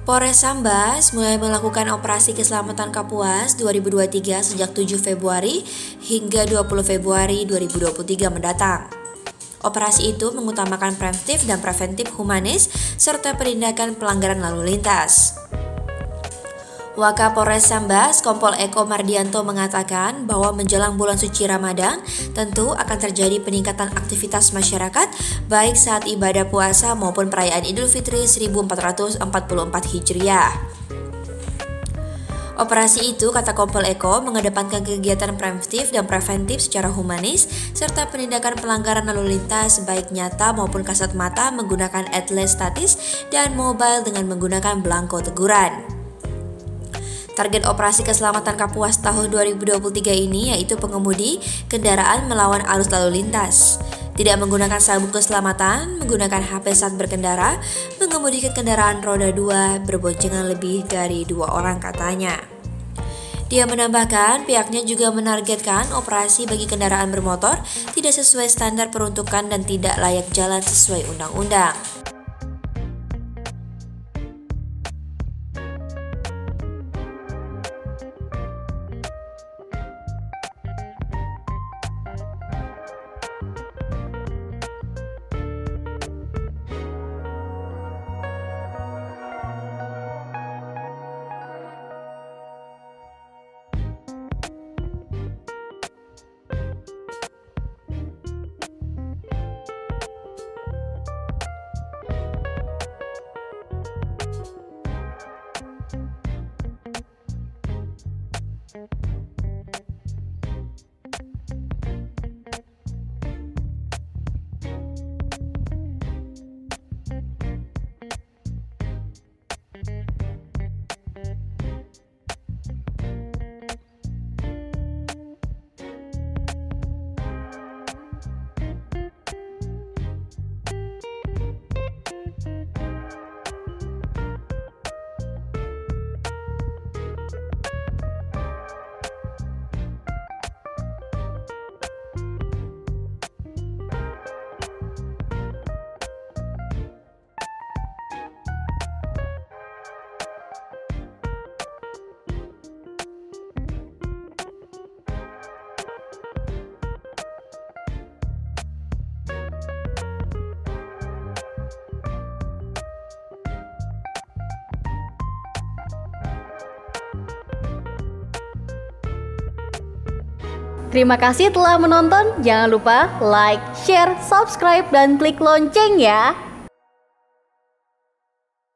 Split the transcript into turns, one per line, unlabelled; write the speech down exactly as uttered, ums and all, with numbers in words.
Polres Sambas mulai melakukan operasi keselamatan Kapuas dua ribu dua puluh tiga sejak tujuh Februari hingga dua puluh Februari dua ribu dua puluh tiga mendatang. Operasi itu mengutamakan preventif dan preventif humanis serta penindakan pelanggaran lalu lintas. Wakapolres Sambas, Kompol Eko Mardianto mengatakan bahwa menjelang bulan suci Ramadan tentu akan terjadi peningkatan aktivitas masyarakat baik saat ibadah puasa maupun perayaan Idul Fitri seribu empat ratus empat puluh empat Hijriah. Operasi itu, kata Kompol Eko, mengedepankan kegiatan preventif dan preventif secara humanis serta penindakan pelanggaran lalu lintas baik nyata maupun kasat mata menggunakan atlas statis dan mobile dengan menggunakan belangko teguran. Target operasi keselamatan Kapuas tahun dua ribu dua puluh tiga ini yaitu pengemudi kendaraan melawan arus lalu lintas, tidak menggunakan sabuk keselamatan, menggunakan H P saat berkendara, mengemudikan kendaraan roda dua, berboncengan lebih dari dua orang katanya. Dia menambahkan pihaknya juga menargetkan operasi bagi kendaraan bermotor tidak sesuai standar peruntukan dan tidak layak jalan sesuai undang-undang.
Terima kasih telah menonton. Jangan lupa like, share, subscribe, dan klik lonceng ya.